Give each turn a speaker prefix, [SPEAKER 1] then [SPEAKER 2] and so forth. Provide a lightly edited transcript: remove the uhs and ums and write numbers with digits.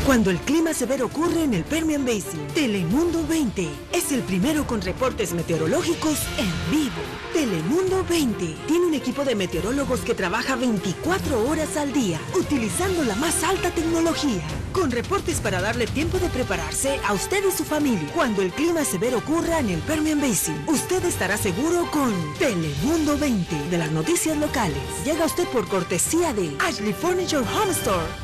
[SPEAKER 1] Cuando el clima severo ocurre en el Permian Basin, Telemundo 20 es el primero con reportes meteorológicos en vivo. Telemundo 20 tiene un equipo de meteorólogos que trabaja 24 horas al día, utilizando la más alta tecnología, con reportes para darle tiempo de prepararse a usted y su familia. Cuando el clima severo ocurra en el Permian Basin, usted estará seguro con Telemundo 20 de las noticias locales. Llega usted por cortesía de Ashley Furniture Home Store.